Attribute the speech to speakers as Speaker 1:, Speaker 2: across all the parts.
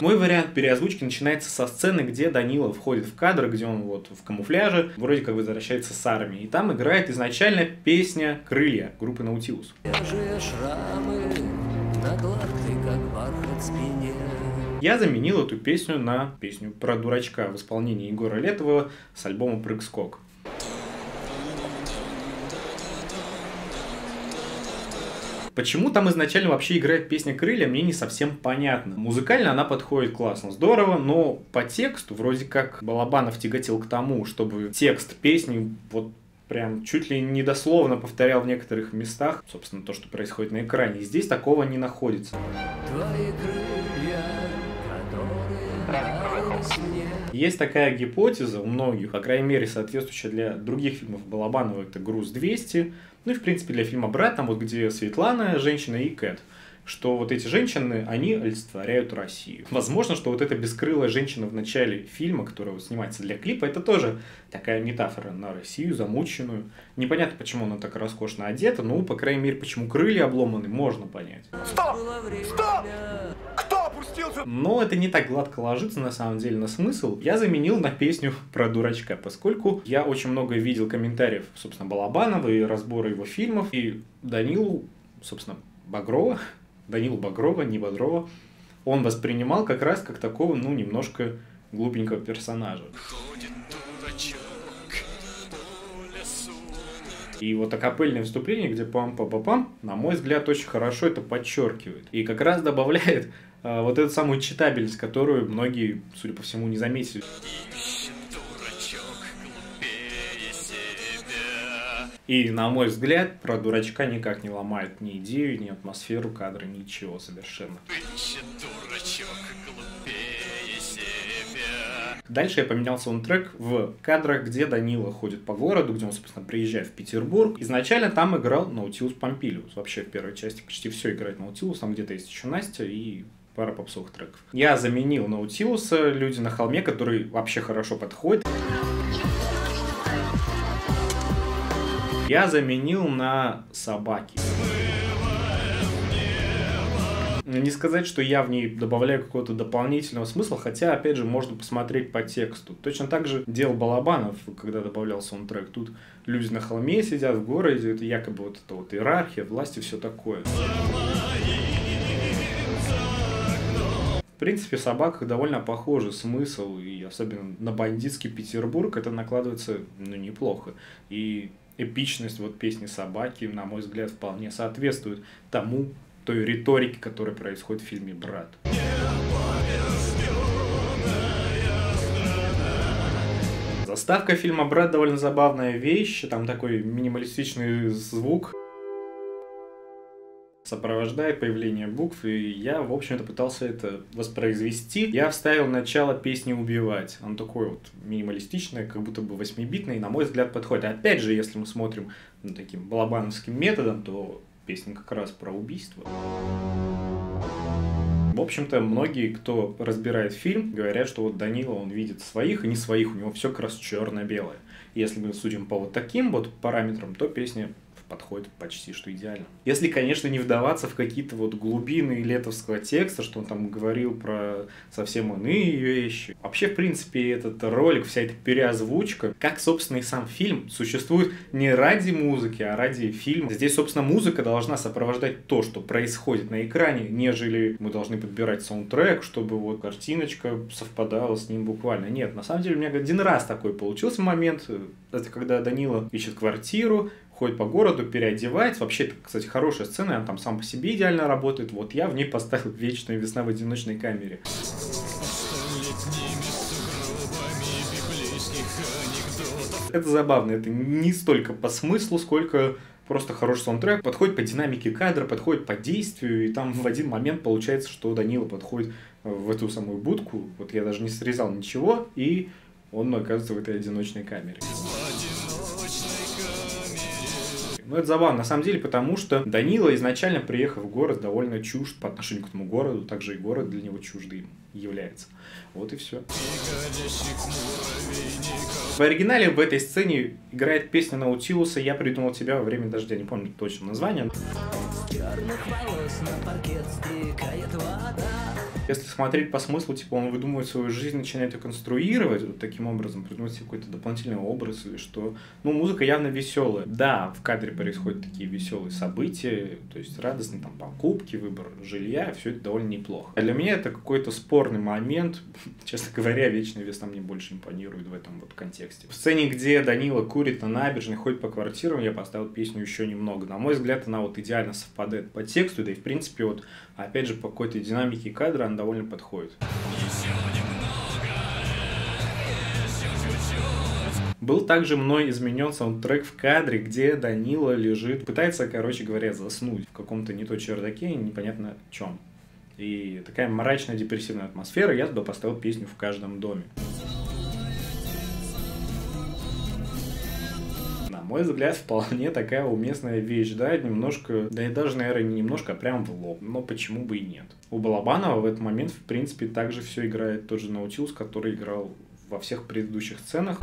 Speaker 1: Мой вариант переозвучки начинается со сцены, где Данила входит в кадр, где он вот в камуфляже, вроде как возвращается с армии. И там играет изначально песня «Крылья» группы Наутилус. Я заменил эту песню на песню про дурачка в исполнении Егора Летова с альбома «Прыг-скок». Почему там изначально вообще играет песня «Крылья», мне не совсем понятно. Музыкально она подходит классно, здорово, но по тексту вроде как Балабанов тяготел к тому, чтобы текст песни вот прям чуть ли не дословно повторял в некоторых местах, собственно, то, что происходит на экране. И здесь такого не находится. Твои крылья, есть такая гипотеза у многих, по крайней мере, соответствующая для других фильмов Балабанова, это «Груз-200», ну и, в принципе, для фильма «Брат», там вот где Светлана, женщина, и Кэт, что вот эти женщины, они олицетворяют Россию. Возможно, что вот эта бескрылая женщина в начале фильма, которая вот снимается для клипа, это тоже такая метафора на Россию, замученную. Непонятно, почему она так роскошно одета, ну, по крайней мере, почему крылья обломаны, можно понять.
Speaker 2: Стоп! Стоп! Кто опустился?
Speaker 1: Но это не так гладко ложится, на самом деле, на смысл. Я заменил на песню про дурачка, поскольку я очень много видел комментариев, собственно, Балабанова и разбора его фильмов, и Данилу, собственно, Данилу Багрова, не Бодрова, он воспринимал как раз как такого, ну, немножко глупенького персонажа. И вот акапельное вступление, где пам-па-па-пам, на мой взгляд, очень хорошо это подчеркивает. И как раз добавляет вот эту самую читабельность, которую многие, судя по всему, не заметили. И, на мой взгляд, про дурачка никак не ломает ни идею, ни атмосферу кадра, ничего совершенно. Дальше я поменял саундтрек в кадрах, где Данила ходит по городу, где он, собственно, приезжает в Петербург. Изначально там играл Наутилус Помпилиус. Вообще в первой части почти все играет Наутилус, там где-то есть еще Настя и пара попсовых треков. Я заменил Наутилуса «Люди на холме», который вообще хорошо подходит. Я заменил на «Собаки». Не сказать, что я в ней добавляю какого-то дополнительного смысла, хотя, опять же, можно посмотреть по тексту. Точно так же делал Балабанов, когда добавлял саундтрек. Тут люди на холме сидят в городе, это якобы вот эта вот иерархия, власть и все такое. В принципе, в «Собаках» довольно похожий смысл, и особенно на бандитский Петербург это накладывается, ну, неплохо. И эпичность вот песни «Собаки», на мой взгляд, вполне соответствует тому, той риторике, которая происходит в фильме «Брат». Заставка фильма «Брат» довольно забавная вещь, там такой минималистичный звук сопровождает появление букв, и я, в общем-то, пытался это воспроизвести. Я вставил начало песни «Убивать». Он такой вот минималистичный, как будто бы 8-битный, и, на мой взгляд, подходит. Опять же, если мы смотрим таким балабановским методом, то песня как раз про убийство. В общем-то, многие, кто разбирает фильм, говорят, что вот Данила, он видит своих и не своих, у него все как раз черно-белое. Если мы судим по вот таким вот параметрам, то песня подходит почти что идеально. Если, конечно, не вдаваться в какие-то вот глубины летовского текста, что он там говорил про совсем иные вещи. Вообще, в принципе, этот ролик, вся эта переозвучка, как, собственно, и сам фильм, существует не ради музыки, а ради фильма. Здесь, собственно, музыка должна сопровождать то, что происходит на экране, нежели мы должны подбирать саундтрек, чтобы вот картиночка совпадала с ним буквально. Нет, на самом деле у меня один раз такой получился момент, это когда Данила ищет квартиру, ходит по городу, переодевается. Вообще, это, кстати, хорошая сцена, она там сам по себе идеально работает. Вот я в ней поставил «Вечная весна в одиночной камере». Это забавно, это не столько по смыслу, сколько просто хороший саундтрек. Подходит по динамике кадра, подходит по действию, и там в один момент получается, что Данила подходит в эту самую будку. Вот я даже не срезал ничего, и он оказывается в этой одиночной камере. Но это забавно, на самом деле, потому что Данила, изначально приехав в город, довольно чужд по отношению к этому городу, также и город для него чуждым является. Вот и все. В оригинале в этой сцене играет песня Наутилуса «Я придумал тебя во время дождя». Не помню точно название. Если смотреть по смыслу, типа он выдумывает свою жизнь, начинает ее конструировать вот таким образом, придумывать себе какой-то дополнительный образ или что. Ну, музыка явно веселая. Да, в кадре происходят такие веселые события, то есть радостные там покупки, выбор жилья, все это довольно неплохо. А для меня это какой-то спорный момент. Честно говоря, Вечная Весна мне больше импонирует в этом вот контексте. В сцене, где Данила курит на набережной, ходит по квартирам, я поставил песню «Еще немного». На мой взгляд, она вот идеально совпадает по тексту, да и в принципе вот опять же по какой-то динамике кадра она довольно подходит. Был также мной изменен саундтрек в кадре, где Данила лежит, пытается, короче говоря, заснуть в каком-то не то чердаке, непонятно чем. И такая мрачная депрессивная атмосфера, я туда поставил песню «В каждом доме». На мой взгляд, вполне такая уместная вещь, да, немножко, да и даже, наверное, не немножко, а прям в лоб, но почему бы и нет. У Балабанова в этот момент, в принципе, также все играет тот же Наутилус, который играл во всех предыдущих сценах.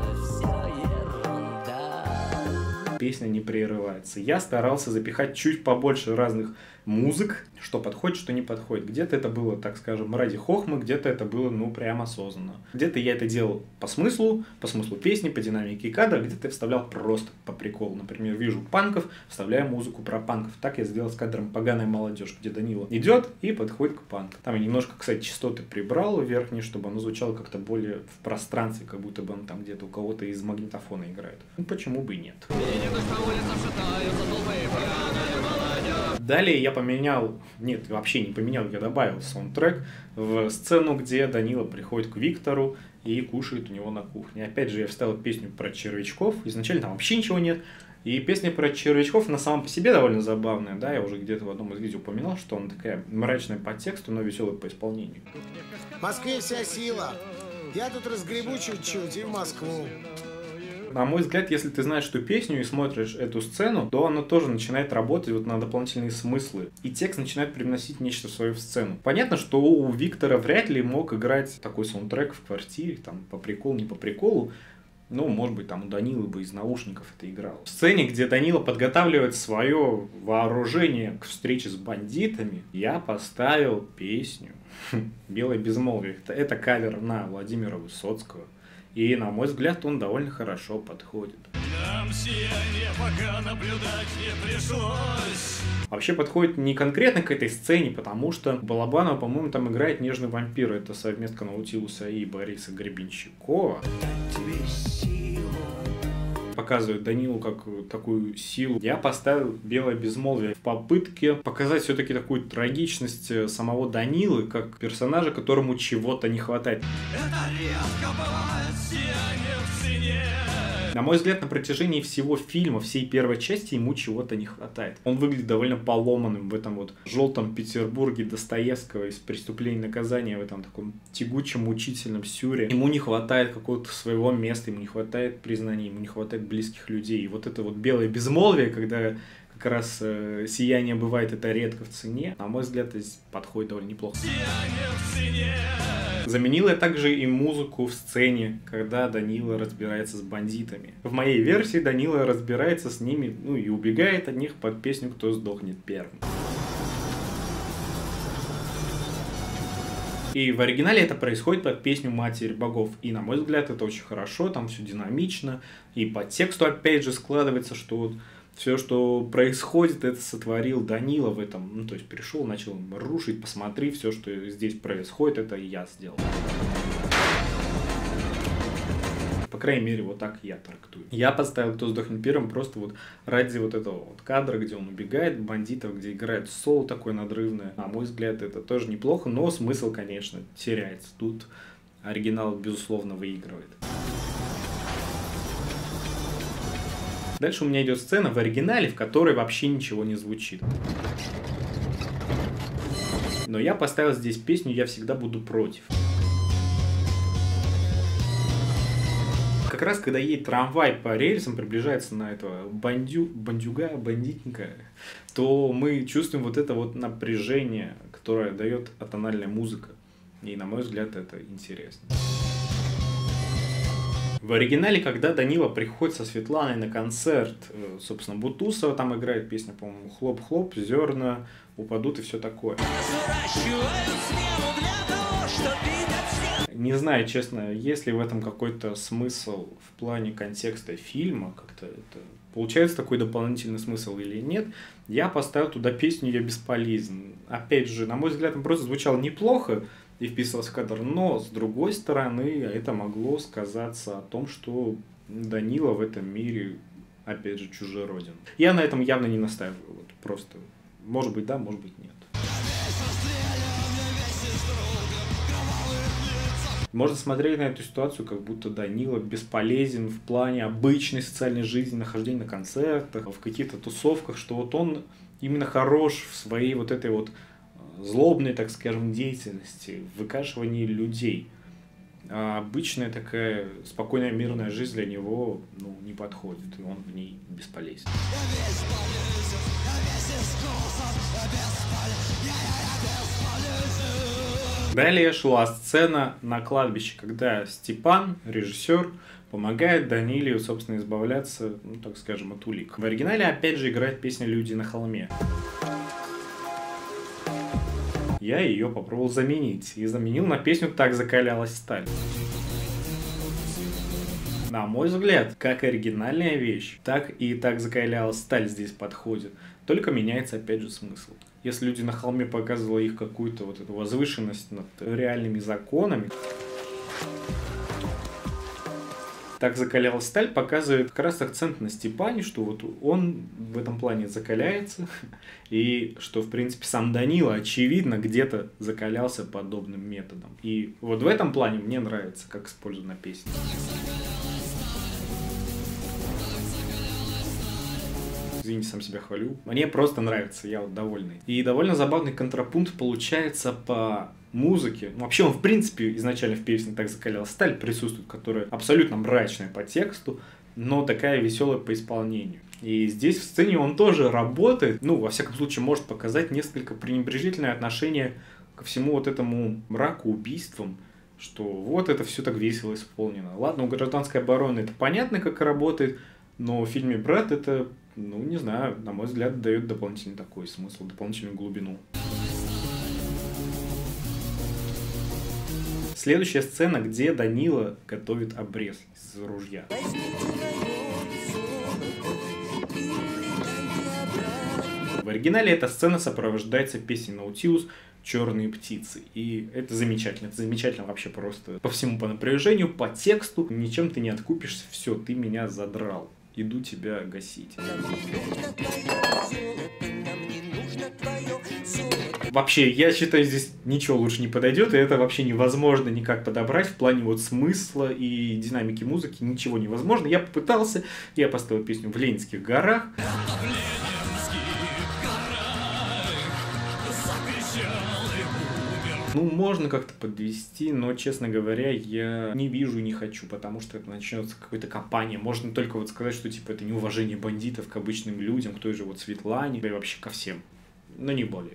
Speaker 1: Песня не прерывается. Я старался запихать чуть побольше разных музык, что подходит, что не подходит. Где-то это было, так скажем, ради хохмы, где-то это было, ну, прям осознанно. Где-то я это делал по смыслу песни, по динамике кадра, где-то я вставлял просто по приколу. Например, вижу панков, вставляю музыку про панков. Так я сделал с кадром «Поганая молодежь», где Данила идет и подходит к панку. Там я немножко, кстати, частоты прибрал верхние, чтобы оно звучало как-то более в пространстве, как будто бы он там где-то у кого-то из магнитофона играет. Ну, почему бы и нет. Далее я поменял, нет, вообще не поменял, я добавил саундтрек в сцену, где Данила приходит к Виктору и кушает у него на кухне. Опять же, я вставил песню про червячков, изначально там вообще ничего нет. И песня про червячков на самом по себе довольно забавная, да, я уже где-то в одном из видео упоминал, что она такая мрачная по тексту, но веселая по исполнению.
Speaker 3: В Москве вся сила, я тут разгребу чуть-чуть и в Москву.
Speaker 1: На мой взгляд, если ты знаешь эту песню и смотришь эту сцену, то она тоже начинает работать вот на дополнительные смыслы. И текст начинает привносить нечто свое в сцену. Понятно, что у Виктора вряд ли мог играть такой саундтрек в квартире, там, по приколу, не по приколу. Ну, может быть, там у Данилы бы из наушников это играл. В сцене, где Данила подготавливает свое вооружение к встрече с бандитами, я поставил песню «Белое безмолвие». Это кавер на Владимира Высоцкого. И, на мой взгляд, он довольно хорошо подходит. Нам сияние пока наблюдать не пришлось. Вообще подходит не конкретно к этой сцене, потому что Балабанова, по-моему, там играет нежный вампир. Это совместка Наутилуса и Бориса Гребенщикова. Показывает Данилу как такую силу. Я поставил «Белое безмолвие» в попытке показать все-таки такую трагичность самого Данилы, как персонажа, которому чего-то не хватает. Это резко бывает сияние в цене. На мой взгляд, на протяжении всего фильма, всей первой части, ему чего-то не хватает. Он выглядит довольно поломанным в этом вот желтом Петербурге Достоевского из «Преступления и наказания», в этом таком тягучем, мучительном сюре. Ему не хватает какого-то своего места, ему не хватает признания, ему не хватает близких людей. И вот это вот белое безмолвие, когда как раз сияние бывает, это редко в цене, на мой взгляд, здесь подходит довольно неплохо. Заменил я также и музыку в сцене, когда Данила разбирается с бандитами. В моей версии Данила разбирается с ними, ну и убегает от них под песню «Кто сдохнет первым». И в оригинале это происходит под песню «Матерь богов». И, на мой взгляд, это очень хорошо, там все динамично. И по тексту, опять же, складывается, что вот все, что происходит, это сотворил Данила в этом. Ну, то есть, пришел, начал рушить, посмотри, все, что здесь происходит, это я сделал. По крайней мере, вот так я трактую. Я поставил «Кто сдохнет первым» просто вот ради вот этого вот кадра, где он убегает, бандитов, где играет соло такое надрывное. На мой взгляд, это тоже неплохо, но смысл, конечно, теряется. Тут оригинал, безусловно, выигрывает. Дальше у меня идет сцена в оригинале, в которой вообще ничего не звучит. Но я поставил здесь песню «Я всегда буду против». как раз, когда едет трамвай по рельсам, приближается на этого бандитника, то мы чувствуем вот это вот напряжение, которое дает атональная музыка. И, на мой взгляд, это интересно. В оригинале, когда Данила приходит со Светланой на концерт, собственно, Бутусова там играет песня, по-моему, «Хлоп-хлоп», «Зерна упадут» и все такое. Не знаю, честно, есть ли в этом какой-то смысл в плане контекста фильма, как-то это получается такой дополнительный смысл или нет. Я поставил туда песню «Я бесполезен». Опять же, на мой взгляд, он просто звучал неплохо и вписывался в кадр, но, с другой стороны, это могло сказаться о том, что Данила в этом мире, опять же, чужероден. Я на этом явно не настаиваю, вот просто, может быть, да, может быть, нет. Можно смотреть на эту ситуацию, как будто Данила бесполезен в плане обычной социальной жизни, нахождения на концертах, в каких-то тусовках, что вот он именно хорош в своей вот этой вот злобной, так скажем, деятельности, в выкашивании людей. А обычная такая спокойная мирная жизнь для него не подходит, и он в ней бесполезен. Далее шла сцена на кладбище, когда Степан, режиссер, помогает Даниле, собственно, избавляться, так скажем, от улик. В оригинале опять же играет песня «Люди на холме». Я ее попробовал заменить и заменил на песню «Так закалялась сталь». На мой взгляд, как оригинальная вещь, так и «Так закалялась сталь» здесь подходит, только меняется опять же смысл. Если «Люди на холме» показывали их какую-то вот эту возвышенность над реальными законами, «Так закалялась сталь» показывает как раз акцент на Степане, что вот он в этом плане закаляется, и что, в принципе, сам Данила, очевидно, где-то закалялся подобным методом. И вот в этом плане мне нравится, как использована песня. Извините, сам себя хвалю. Мне просто нравится, я вот довольный. И довольно забавный контрапункт получается по музыке. Вообще он, в принципе, изначально в песне «Так закалялась сталь» присутствует, которая абсолютно мрачная по тексту, но такая веселая по исполнению. И здесь в сцене он тоже работает, во всяком случае, может показать несколько пренебрежительное отношение ко всему вот этому мраку, убийствам, что вот это все так весело исполнено. Ладно, у «Гражданской обороны» это понятно, как работает, но в фильме «Брат» это, не знаю, на мой взгляд, дает дополнительный такой смысл, дополнительную глубину. Следующая сцена, где Данила готовит обрез из ружья. В оригинале эта сцена сопровождается песней «Наутилус» «Черные птицы». И это замечательно. Это замечательно вообще просто по всему, по напряжению, по тексту. Ничем ты не откупишься. Все, ты меня задрал. Иду тебя гасить. Вообще, я считаю, здесь ничего лучше не подойдет, и это вообще невозможно никак подобрать в плане вот смысла и динамики музыки, ничего невозможно. Я попытался, я поставил песню «В Ленинских горах». Можно как-то подвести, но, честно говоря, я не вижу и не хочу, потому что это начнется какое-то копание. Можно только вот сказать, что типа это неуважение бандитов к обычным людям, к той же вот Светлане, да и вообще ко всем. Но не более.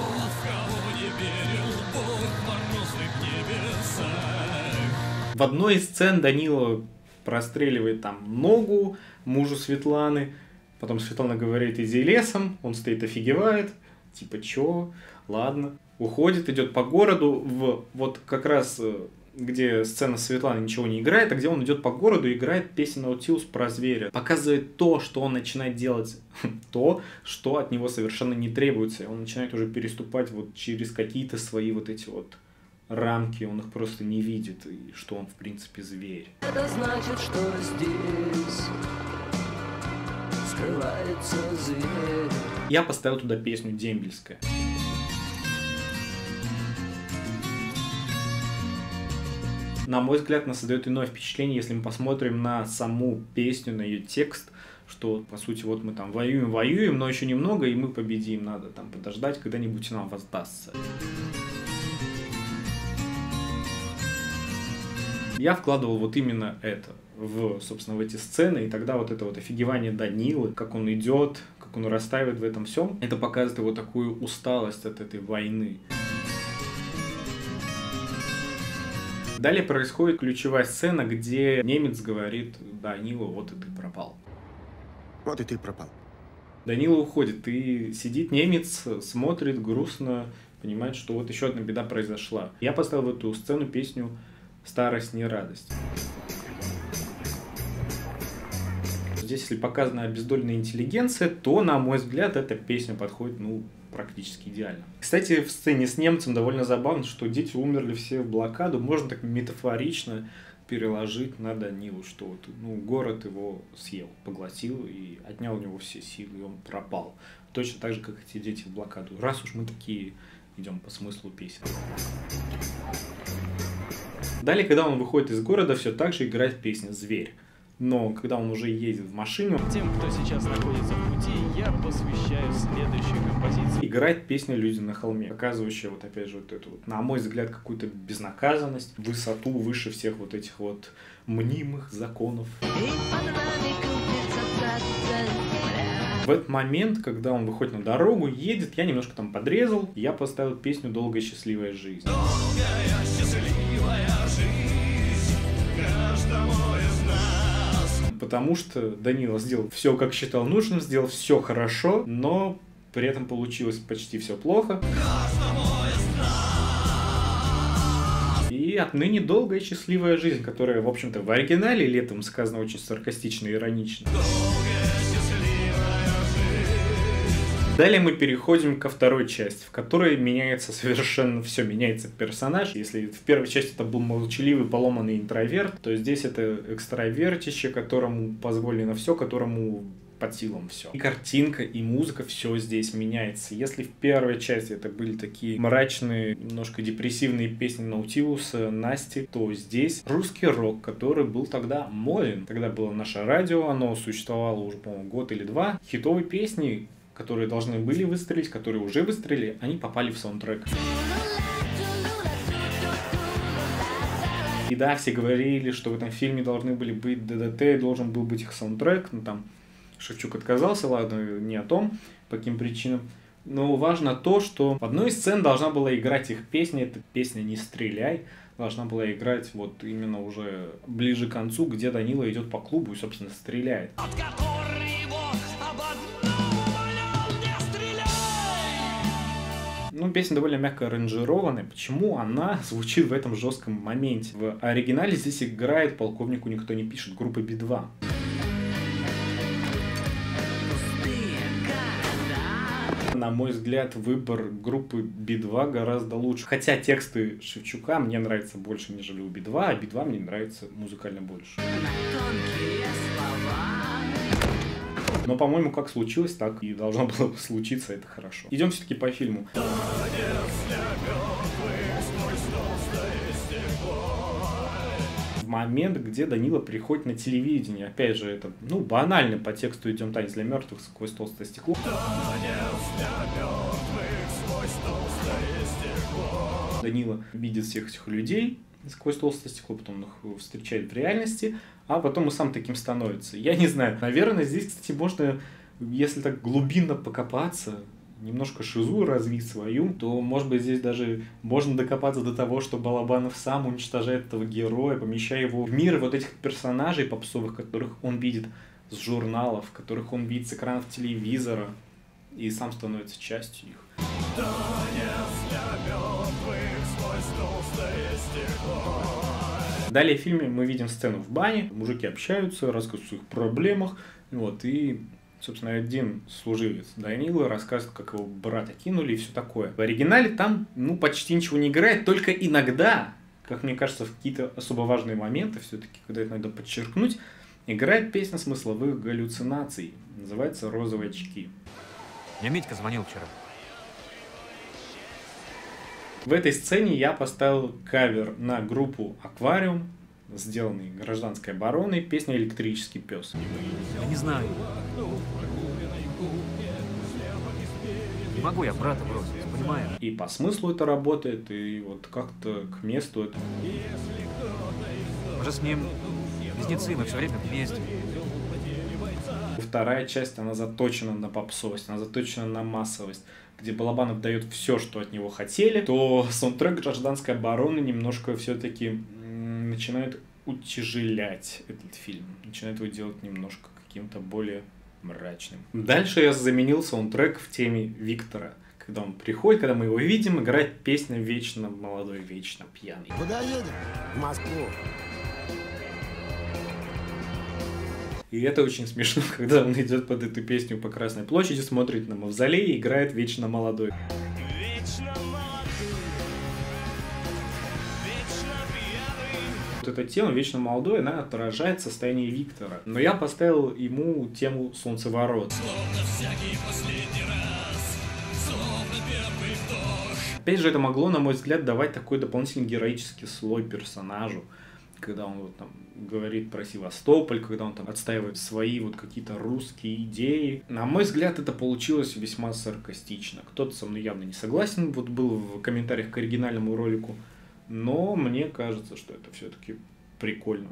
Speaker 1: В одной из сцен Данила простреливает там ногу мужу Светланы, потом Светлана говорит: иди лесом, он стоит, офигевает, типа чё, ладно. Уходит, идет по городу, вот как раз где сцена Светланы ничего не играет, а где он идет по городу и играет песню «Наутилус» про зверя. Показывает то, что он начинает делать, то, что от него совершенно не требуется. Он начинает уже переступать вот через какие-то свои вот эти вот рамки, он их просто не видит, и что он в принципе зверь.
Speaker 2: Это значит, что здесь скрывается зверь.
Speaker 1: Я поставил туда песню «Дембельская». На мой взгляд, нас создает иное впечатление, если мы посмотрим на саму песню, на ее текст, что, по сути, вот мы там воюем, но еще немного, и мы победим, надо там подождать, когда-нибудь нам воздастся. Я вкладывал вот именно это собственно, в эти сцены, и тогда вот это вот офигевание Данилы, как он идет, как он растаивает в этом всем, это показывает его такую усталость от этой войны. Далее происходит ключевая сцена, где немец говорит: Данила, вот и ты пропал.
Speaker 4: Вот и ты пропал.
Speaker 1: Данила уходит, и сидит немец, смотрит грустно, понимает, что вот еще одна беда произошла. Я поставил в эту сцену песню «Старость не радость». Здесь, если показана обездоленная интеллигенция, то, на мой взгляд, эта песня подходит, практически идеально. Кстати, в сцене с немцем довольно забавно, что дети умерли все в блокаду. Можно так метафорично переложить на Данилу, что вот, город его съел, поглотил и отнял у него все силы, и он пропал. Точно так же, как эти дети в блокаду. Раз уж мы такие идем по смыслу песен. Далее, когда он выходит из города, все так же играет песня «Зверь». Но когда он уже едет в машину,
Speaker 5: тем, кто сейчас находится в пути, я посвящаю следующую композицию.
Speaker 1: Играет песня «Люди на холме», показывающая вот опять же вот эту вот, на мой взгляд, какую-то безнаказанность, высоту выше всех вот этих вот мнимых законов. В этот момент, когда он выходит на дорогу, едет, я немножко там подрезал, я поставил песню «Долгая счастливая жизнь».
Speaker 6: Долгая счастливая жизнь каждому из нас.
Speaker 1: Потому что Данила сделал все, как считал нужным, сделал все хорошо, но при этом получилось почти все плохо. И отныне долгая счастливая жизнь, которая, в общем-то, в оригинале летом сказано очень саркастично и иронично. Далее мы переходим ко второй части, в которой меняется совершенно все, меняется персонаж. Если в первой части это был молчаливый, поломанный интроверт, то здесь это экстравертище, которому позволено все, которому под силам все. И картинка, и музыка, все здесь меняется. Если в первой части это были такие мрачные, немножко депрессивные песни Наутилуса, Насти, то здесь русский рок, который был тогда моден. Тогда было наше радио, оно существовало уже, по-моему, год или два. Хитовые песни, которые должны были выстрелить, которые уже выстрелили, они попали в саундтрек. И да, все говорили, что в этом фильме должны были быть ДДТ, должен был быть их саундтрек, там Шевчук отказался, ладно, не о том, по каким причинам. Но важно то, что в одной из сцен должна была играть их песня, эта песня «Не стреляй», должна была играть вот именно уже ближе к концу, где Данила идет по клубу и, собственно, стреляет. Песня довольно мягко аранжированная. Почему она звучит в этом жестком моменте? В оригинале здесь играет «Полковнику никто не пишет» группы Би-2. На мой взгляд, выбор группы Би-2 гораздо лучше. Хотя тексты Шевчука мне нравятся больше, нежели у Би-2, а Би-2 мне нравится музыкально больше. Но, по-моему, как случилось, так и должно было случиться, это хорошо. Идем все-таки по фильму. В момент, где Данила приходит на телевидение, опять же, это, банально по тексту «Идем танец для мертвых» сквозь толстое стекло. Данила видит всех этих людей сквозь толстое стекло, потом их встречает в реальности, а потом и сам таким становится. Я не знаю, наверное, здесь, кстати, можно, если так глубинно покопаться, немножко шизу развить свою, то, может быть, здесь даже можно докопаться до того, что Балабанов сам уничтожает этого героя, помещая его в мир вот этих персонажей попсовых, которых он видит с журналов, которых он видит с экранов телевизора, и сам становится частью их. Далее в фильме мы видим сцену в бане, мужики общаются, рассказывают о своих проблемах, и, собственно, один служивец Данила рассказывает, как его брата кинули и все такое. В оригинале там, почти ничего не играет, только иногда, как мне кажется, в какие-то особо важные моменты, все-таки, когда это надо подчеркнуть, играет песня смысловых галлюцинаций, называется «Розовые очки».
Speaker 7: Мне Митька звонил вчера.
Speaker 1: В этой сцене я поставил кавер на группу «Аквариум», сделанный Гражданской обороной, песня «Электрический пес».
Speaker 7: Я не знаю. Не могу я брата бросить, понимаешь?
Speaker 1: И по смыслу это работает, и вот как-то к месту это.
Speaker 7: Мы же с ним близнецы, мы все время вместе.
Speaker 1: Вторая часть, она заточена на попсовость, она заточена на массовость, где Балабанов дает все, что от него хотели, то саундтрек «Гражданской обороны» немножко все-таки начинает утяжелять этот фильм, начинает его делать немножко каким-то более мрачным. Дальше я заменил саундтрек в теме Виктора. Когда он приходит, когда мы его видим, играет песня «Вечно молодой, вечно пьяный».
Speaker 3: Куда едем? В Москву.
Speaker 1: И это очень смешно, когда он идет под эту песню по Красной площади, смотрит на мавзолей и играет «Вечно молодой».
Speaker 6: Вечно молодой, вечно пьяный.
Speaker 1: Вот эта тема «Вечно молодой», она отражает состояние Виктора. Но я поставил ему тему «Солнцеворот».
Speaker 6: Словно всякий последний раз, словно первый вдох.
Speaker 1: Опять же, это могло, на мой взгляд, давать такой дополнительный героический слой персонажу. Когда он вот там говорит про Севастополь, когда он там отстаивает свои вот какие-то русские идеи. На мой взгляд, это получилось весьма саркастично. Кто-то со мной явно не согласен, вот был в комментариях к оригинальному ролику, но мне кажется, что это все-таки прикольно.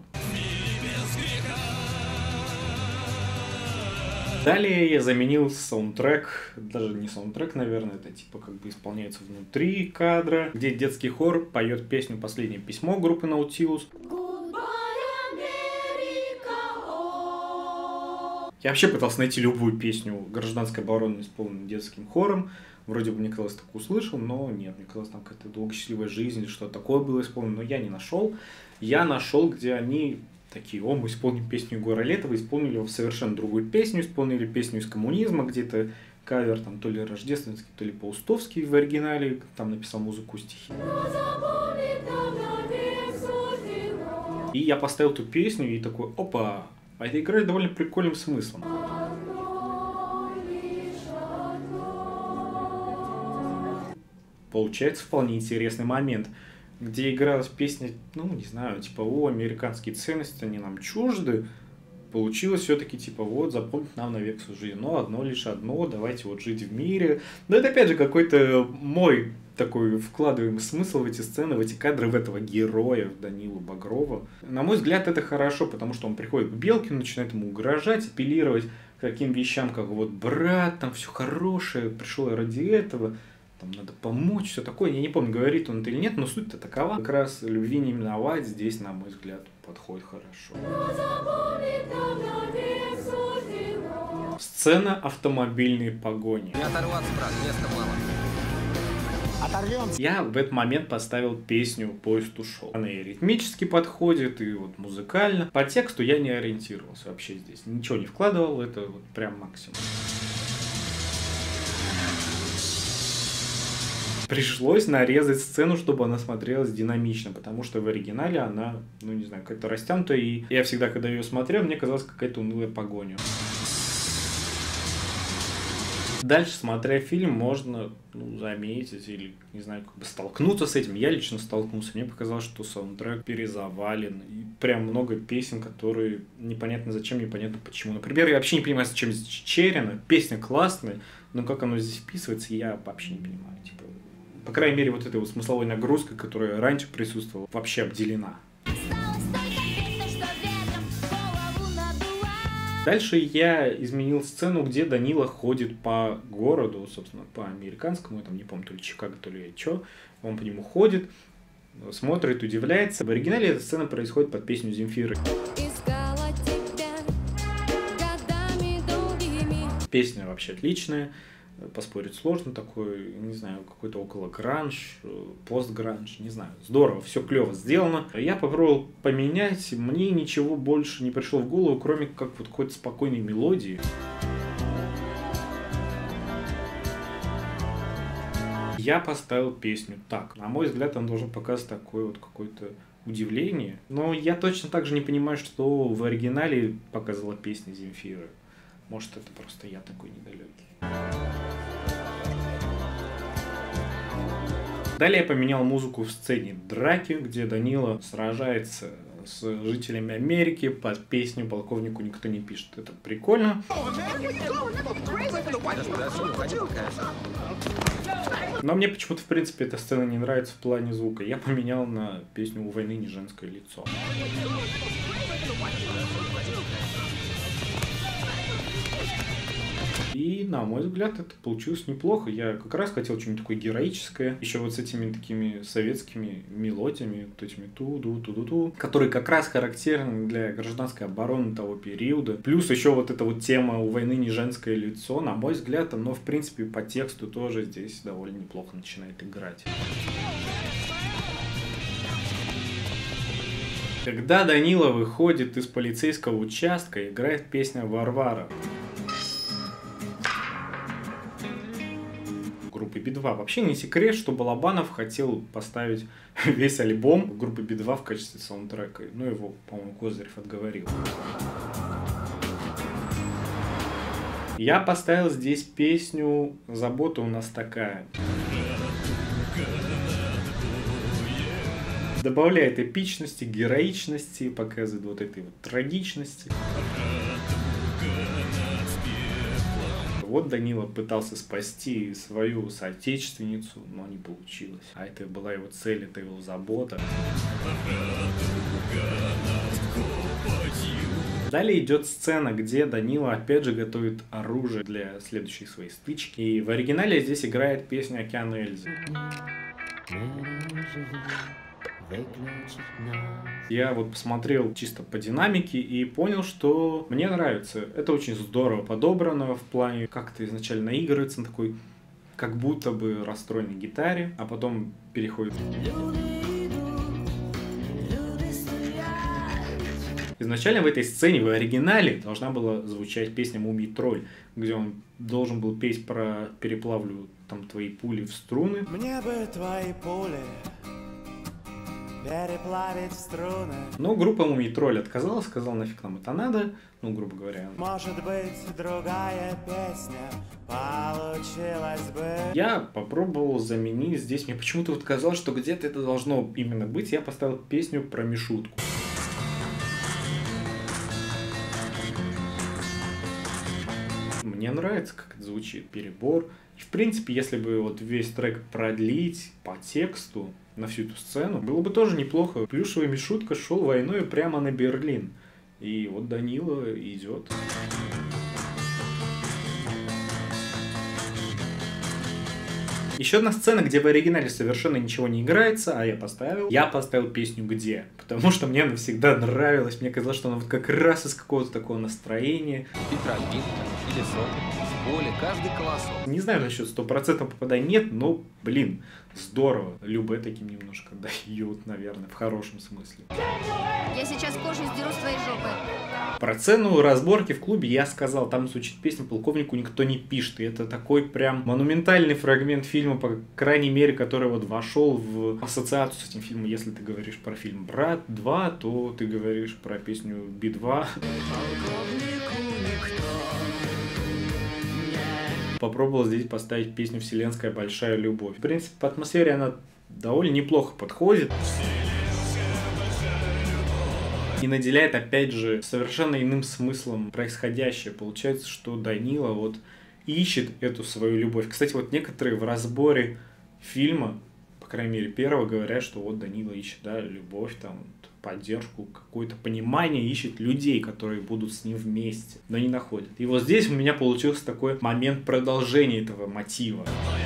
Speaker 1: Далее я заменил саундтрек, даже не саундтрек, наверное, это типа как бы исполняется внутри кадра, где детский хор поет песню «Последнее письмо» группы Наутилус. Я вообще пытался найти любую песню «Гражданской обороны», исполненную детским хором. Вроде бы мне казалось, так услышал, но нет, мне казалось, там какая-то «Долгая счастливая жизнь» или что-то такое было исполнено, но я не нашел. Я нашел, где они такие: о, мы исполним песню Егора Летова, исполнили совершенно другую песню, исполнили песню из коммунизма, где-то кавер там то ли рождественский, то ли паустовский в оригинале, там написал музыку, стихи. И я поставил эту песню и такой: опа, а это играет довольно прикольным смыслом. Получается вполне интересный момент, где игралась песня, ну, не знаю, типа, о, американские ценности, они нам чужды. Получилось все-таки, типа, вот, запомнить нам навек всю жизнь. Но одно лишь одно, давайте вот жить в мире. Но это, опять же, какой-то мой такой вкладываемый смысл в эти сцены, в эти кадры, в этого героя, в Данилу Багрова. На мой взгляд, это хорошо, потому что он приходит к Белкину, начинает ему угрожать, апеллировать к таким вещам, как вот брат, там все хорошее, пришел я ради этого. Там надо помочь, все такое. Я не помню, говорит он это или нет, но суть-то такова. Как раз любви не миновать здесь, на мой взгляд, подходит хорошо. Сцена автомобильной погони.
Speaker 7: Не оторваться, брат, места мало.
Speaker 3: Оторвемся.
Speaker 1: Я в этот момент поставил песню «Поезд ушел». Она и ритмически подходит, и вот музыкально. По тексту я не ориентировался вообще здесь. Ничего не вкладывал, это вот прям максимум. Пришлось нарезать сцену, чтобы она смотрелась динамично, потому что в оригинале она, ну не знаю, какая-то растянутая, и я всегда, когда ее смотрел, мне казалась какая-то унылая погоня. Дальше, смотря фильм, можно заметить или, не знаю, как бы столкнуться с этим. Я лично столкнулся. Мне показалось, что саундтрек перезавален. И прям много песен, которые непонятно зачем, непонятно почему. Например, я вообще не понимаю, зачем здесь Чечерина. Песня классная, но как оно здесь вписывается, я вообще не понимаю. Типа, по крайней мере, вот этой вот смысловой нагрузкой, которая раньше присутствовала, вообще обделена. Дальше я изменил сцену, где Данила ходит по городу, собственно, по американскому, я там не помню, то ли Чикаго, то ли что. Он по нему ходит, смотрит, удивляется. В оригинале эта сцена происходит под песню Земфиры. Песня вообще отличная. Поспорить сложно, такой, не знаю, какой-то около гранж, постгранж, не знаю. Здорово, все клево сделано. Я попробовал поменять, мне ничего больше не пришло в голову, кроме как вот какой-то спокойной мелодии. Я поставил песню так. На мой взгляд, он должен показать такое вот какое-то удивление. Но я точно так же не понимаю, что в оригинале показывала песня Земфиры. Может, это просто я такой недалекий. Далее я поменял музыку в сцене драки, где Данила сражается с жителями Америки под песню «Полковнику никто не пишет». Это прикольно. Но мне почему-то, в принципе, эта сцена не нравится в плане звука. Я поменял на песню «У войны не женское лицо». И, на мой взгляд, это получилось неплохо. Я как раз хотел что-нибудь такое героическое. Еще вот с этими такими советскими мелодиями, вот этими ту-ду-ту-ду-ту, которые как раз характерны для гражданской обороны того периода. Плюс еще вот эта вот тема «У войны не женское лицо», на мой взгляд, оно, в принципе, по тексту тоже здесь довольно неплохо начинает играть. Когда Данила выходит из полицейского участка, играет песня «Варвара» группы Би-2. Вообще не секрет, что Балабанов хотел поставить весь альбом группы Би-2 в качестве саундтрека. Но его, по-моему, Козырев отговорил. Я поставил здесь песню «Забота у нас такая». Добавляет эпичности, героичности, показывает вот этой вот трагичности. Вот Данила пытался спасти свою соотечественницу, но не получилось. А это была его цель, это его забота. Далее идет сцена, где Данила опять же готовит оружие для следующей своей стычки. И в оригинале здесь играет песня «Океан Эльзы». Я вот посмотрел чисто по динамике и понял, что мне нравится. Это очень здорово подобрано в плане, как это изначально наигрывается на такой, как будто бы расстроенной гитаре, а потом переходит. Изначально в этой сцене, в оригинале, должна была звучать песня «Мумий тролль», где он должен был петь про «Переплавлю там твои пули в струны».
Speaker 8: Мне бы твои пули переплавить в струны.
Speaker 1: Но группа «Мумий тролль» отказалась, сказала, нафиг нам это надо, ну, грубо говоря.
Speaker 8: Может быть, другая песня получилась бы.
Speaker 1: Я попробовал заменить здесь, мне почему-то вот казалось, что где-то это должно именно быть, я поставил песню про Мишутку. Мне нравится, как это звучит, перебор. И, в принципе, если бы вот весь трек продлить по тексту на всю эту сцену, было бы тоже неплохо. Плюшевый Мишутка шел войной прямо на Берлин. И вот Данила идет. Еще одна сцена, где в оригинале совершенно ничего не играется, а я поставил песню «Где?», потому что мне она всегда нравилась, мне казалось, что она вот как раз из какого-то такого настроения.
Speaker 7: Петра Бинта или Сокол, в поле, каждый колосок.
Speaker 1: Не знаю насчет 100% попадания, нет, но, блин, здорово. Любэ таким немножко дают, наверное, в хорошем смысле.
Speaker 9: Я сейчас кожу сдеру с твоей жопы.
Speaker 1: Про цену разборки в клубе я сказал, там звучит песня «Полковнику никто не пишет». И это такой прям монументальный фрагмент фильма, по крайней мере, который вот вошел в ассоциацию с этим фильмом. Если ты говоришь про фильм «Брат 2», то ты говоришь про песню «Би-2». Попробовал здесь поставить песню «Вселенская большая любовь». В принципе, по атмосфере она довольно неплохо подходит. И наделяет, опять же, совершенно иным смыслом происходящее. Получается, что Данила вот ищет эту свою любовь. Кстати, вот некоторые в разборе фильма, по крайней мере, первого, говорят, что вот Данила ищет, да, любовь, там, поддержку, какое-то понимание, ищет людей, которые будут с ним вместе, но не находит. И вот здесь у меня получился такой момент продолжения этого мотива.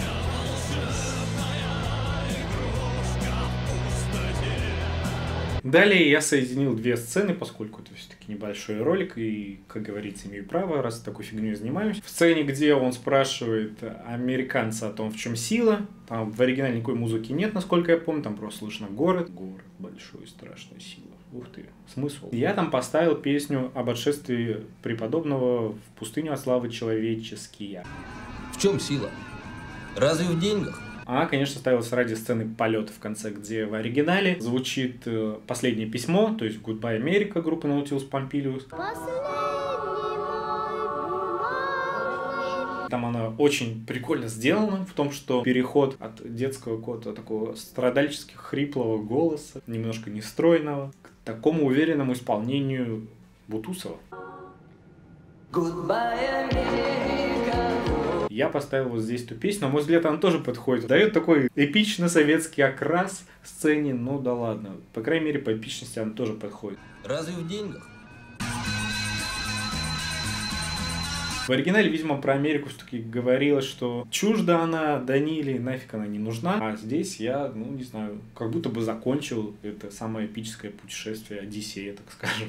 Speaker 1: Далее я соединил две сцены, поскольку это все-таки небольшой ролик, и, как говорится, имею право, раз такой фигней занимаюсь. В сцене, где он спрашивает американца о том, в чем сила, там в оригинале никакой музыки нет, насколько я помню, там просто слышно город, большой, страшная сила. Ух ты, смысл. Я там поставил песню об отшествии преподобного в пустыню от славы человеческие.
Speaker 10: В чем сила? Разве в деньгах?
Speaker 1: Она, конечно, ставилась ради сцены полета в конце, где в оригинале звучит последнее письмо, то есть Goodbye America группы Nautilus Pompilius. Там она очень прикольно сделана в том, что переход от детского какого-то такого страдальчески хриплого голоса, немножко нестройного, к такому уверенному исполнению Бутусова. Я поставил вот здесь эту песню, на мой взгляд, она тоже подходит. Дает такой эпично-советский окрас сцене, ну да ладно. По крайней мере, по эпичности она тоже подходит.
Speaker 10: Разве в деньгах?
Speaker 1: В оригинале, видимо, про Америку все-таки говорилось, что чужда она Даниле, нафиг она не нужна. А здесь я, ну не знаю, как будто бы закончил это самое эпическое путешествие, Одиссея, так скажем.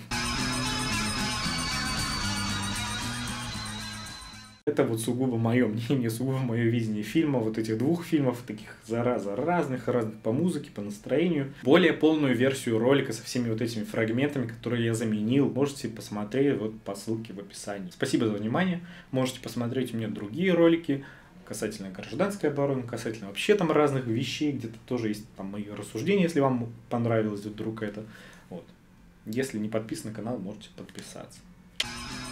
Speaker 1: Это вот сугубо мое мнение, сугубо мое видение фильма, вот этих двух фильмов, таких зараза разных по музыке, по настроению. Более полную версию ролика со всеми вот этими фрагментами, которые я заменил, можете посмотреть вот по ссылке в описании. Спасибо за внимание, можете посмотреть у меня другие ролики касательно гражданской обороны, касательно вообще там разных вещей, где-то тоже есть там мои рассуждения, если вам понравилось вдруг это. Вот. Если не подписан на канал, можете подписаться.